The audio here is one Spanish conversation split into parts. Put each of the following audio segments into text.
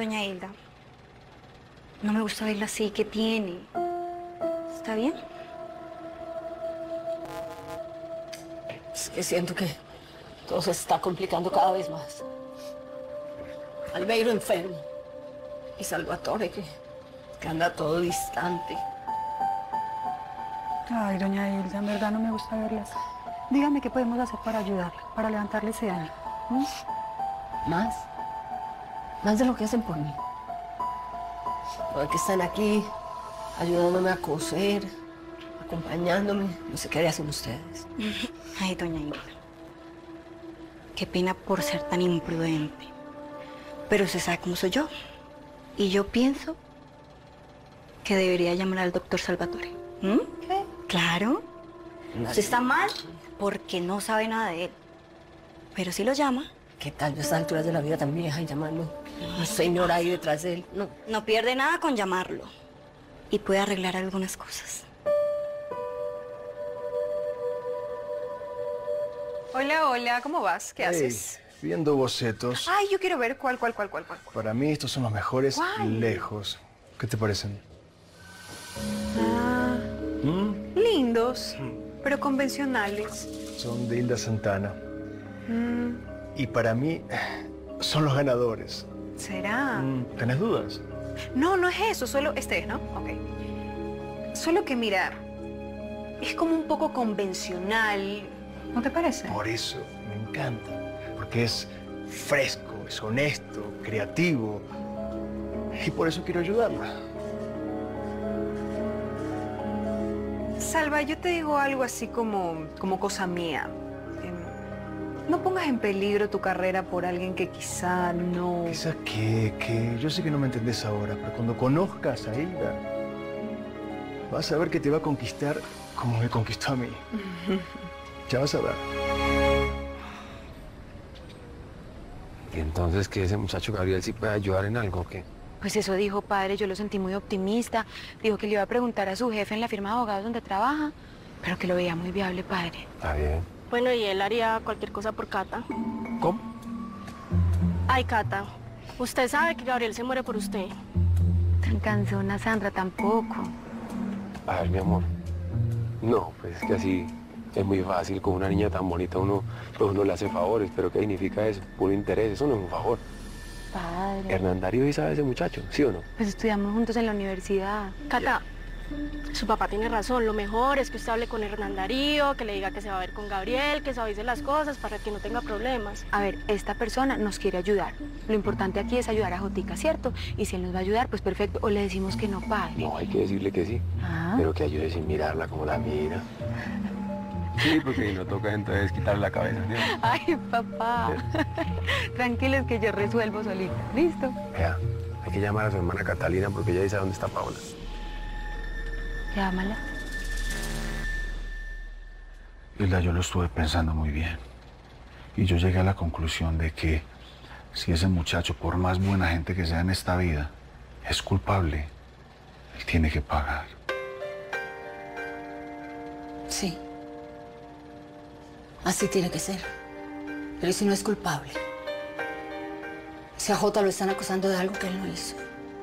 doña Hilda. No me gusta verla así. ¿Qué tiene? ¿Está bien? Es que siento que todo se está complicando cada vez más. Albeiro enfermo. Y Salvatore que anda todo distante. Ay, doña Hilda, en verdad no me gusta verla así. Dígame qué podemos hacer para ayudarla, para levantarle ese ánimo. ¿Más? Más de lo que hacen por mí. Porque están aquí ayudándome a coser, acompañándome. No sé qué harían ustedes. Ay, doña Hilda. Qué pena por ser tan imprudente. Pero usted sabe cómo soy yo. Y yo pienso que debería llamar al doctor Salvatore. ¿Qué? Claro. Usted está mal porque no sabe nada de él. Pero si lo llama... ¿Qué tal? Yo a estas alturas de la vida tan vieja y llamando a una señora ahí detrás de él. No. No pierde nada con llamarlo. Y puede arreglar algunas cosas. Hola, hola, ¿cómo vas? ¿Qué haces? Viendo bocetos. Ay, yo quiero ver cuál. Para mí estos son los mejores lejos. ¿Qué te parecen? Ah, lindos, pero convencionales. Son de Hilda Santana. Y para mí son los ganadores. ¿Será? ¿Tenés dudas? No, no es eso, solo este es, ¿no? Ok. Solo que mira, es como un poco convencional, ¿no te parece? Por eso me encanta. Porque es fresco, es honesto, creativo. Y por eso quiero ayudarla. Salva, yo te digo algo así como cosa mía. No pongas en peligro tu carrera por alguien que quizá no... ¿Quizás qué? Yo sé que no me entendés ahora, pero cuando conozcas a Hilda, vas a ver que te va a conquistar como me conquistó a mí. Ya vas a ver. ¿Y entonces que ese muchacho Gabriel sí puede ayudar en algo o qué? Pues eso dijo, padre, yo lo sentí muy optimista. Dijo que le iba a preguntar a su jefe en la firma de abogados donde trabaja, pero que lo veía muy viable, padre. Está bien. Bueno, y él haría cualquier cosa por Cata. ¿Cómo? Ay, Cata, usted sabe que Gabriel se muere por usted. Tan cansona, Sandra, tampoco. A ver, mi amor. No, pues es que así es muy fácil. Con una niña tan bonita uno le hace favores. ¿Pero qué significa eso? Puro interés. Eso no es un favor. Padre. Hernán Darío, ¿y sabe ese muchacho? ¿Sí o no? Pues estudiamos juntos en la universidad. Cata, su papá tiene razón. Lo mejor es que usted hable con Hernán Darío, que le diga que se va a ver con Gabriel, que se avise las cosas para que no tenga problemas. A ver, esta persona nos quiere ayudar. Lo importante aquí es ayudar a Jotica, ¿cierto? Y si él nos va a ayudar, pues perfecto. O le decimos que no, padre. No, hay que decirle que sí. Pero que ayude sin mirarla como la mira. Sí, porque no toca entonces quitarle la cabeza, ¿sí? Ay, papá. Tranquilo, es que yo resuelvo solita. ¿Listo? Vea, hay que llamar a su hermana Catalina porque ella dice dónde está Paola. Llámala. Hilda, yo lo estuve pensando muy bien. Y yo llegué a la conclusión de que si ese muchacho, por más buena gente que sea en esta vida, es culpable, él tiene que pagar. Sí. Así tiene que ser. Pero ¿y si no es culpable? Si a Jota lo están acusando de algo que él no hizo.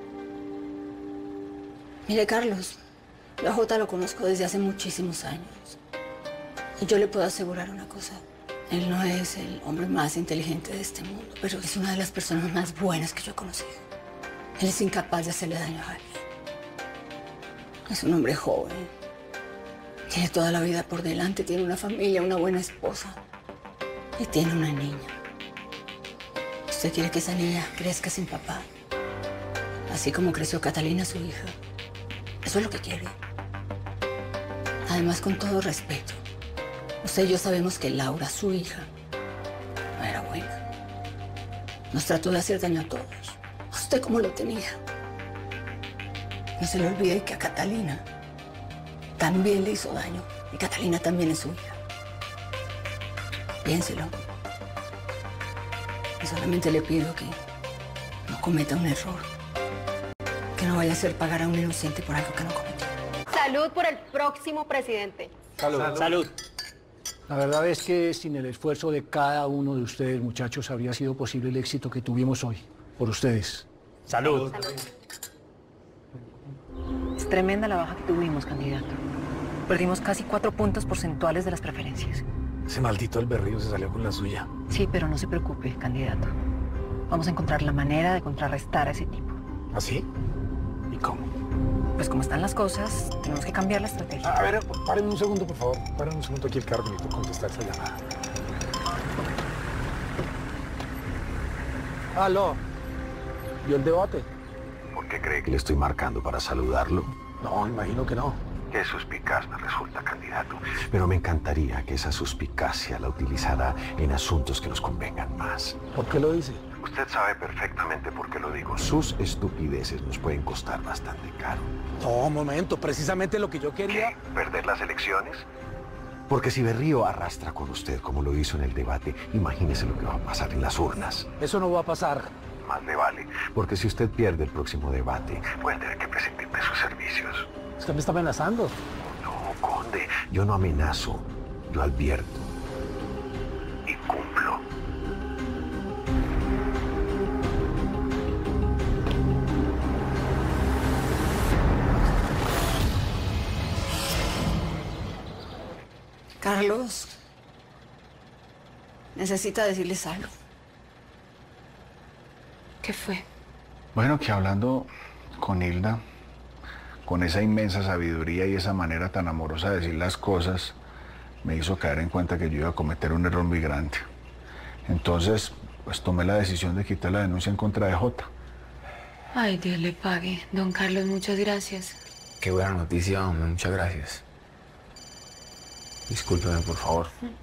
Mire, Carlos, yo a Jota lo conozco desde hace muchísimos años. Y yo le puedo asegurar una cosa. Él no es el hombre más inteligente de este mundo, pero es una de las personas más buenas que yo he conocido. Él es incapaz de hacerle daño a alguien. Es un hombre joven. Tiene toda la vida por delante, tiene una familia, una buena esposa. Y tiene una niña. Usted quiere que esa niña crezca sin papá. Así como creció Catalina, su hija. Eso es lo que quiere. Además, con todo respeto, usted y yo sabemos que Laura, su hija, no era buena. Nos trató de hacer daño a todos. ¿A usted cómo lo tenía? No se le olvide que a Catalina también le hizo daño. Y Catalina también es su hija. Piénselo. Y solamente le pido que no cometa un error. Que no vaya a hacer pagar a un inocente por algo que no cometió. Salud por el próximo presidente. Salud. Salud. La verdad es que sin el esfuerzo de cada uno de ustedes, muchachos, habría sido posible el éxito que tuvimos hoy. Por ustedes. Salud. Es tremenda la baja que tuvimos, candidato. Perdimos casi 4 puntos porcentuales de las preferencias. Ese maldito Alberrío se salió con la suya. Sí, pero no se preocupe, candidato. Vamos a encontrar la manera de contrarrestar a ese tipo. ¿Así? ¿Y cómo? Pues como están las cosas, tenemos que cambiar la estrategia. A ver, párenme un segundo, por favor. Párenme un segundo aquí el carro, necesito contestar esa llamada. Aló. ¿Y el debate? ¿Por qué cree que le estoy marcando para saludarlo? No, imagino que no. Qué suspicaz me resulta, candidato. Pero me encantaría que esa suspicacia la utilizara en asuntos que nos convengan más. ¿Por qué lo dice? Usted sabe perfectamente por qué lo digo. Sus estupideces nos pueden costar bastante caro. No, un momento. Precisamente lo que yo quería... ¿Qué? ¿Perder las elecciones? Porque si Berrío arrastra con usted como lo hizo en el debate, imagínese lo que va a pasar en las urnas. Eso no va a pasar. Más le vale. Porque si usted pierde el próximo debate, puede tener que prescindir de sus servicios. ¿Usted me está amenazando? No, conde. Yo no amenazo. Yo advierto. Y cumplo. Carlos, necesita decirles algo. ¿Qué fue? Bueno, que hablando con Hilda, con esa inmensa sabiduría y esa manera tan amorosa de decir las cosas, me hizo caer en cuenta que yo iba a cometer un error muy grande. Entonces, pues tomé la decisión de quitar la denuncia en contra de Jota. Ay, Dios le pague. Don Carlos, muchas gracias. Qué buena noticia, hombre. Muchas gracias. Discúlpeme, por favor.